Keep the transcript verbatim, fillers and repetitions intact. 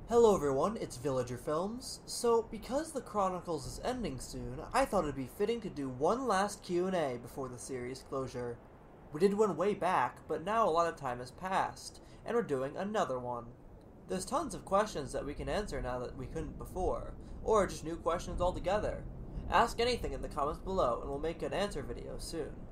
Hello everyone, it's Villager Films. So, because the Chronicles is ending soon, I thought it'd be fitting to do one last Q and A before the series closure. We did one way back, but now a lot of time has passed, and we're doing another one. There's tons of questions that we can answer now that we couldn't before, or just new questions altogether. Ask anything in the comments below and we'll make an answer video soon.